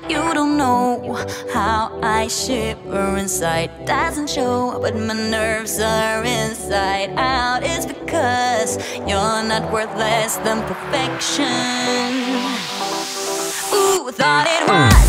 You don't know how I shiver inside. Doesn't show, but my nerves are inside out. It's because you're not worth less than perfection. Ooh, thought it was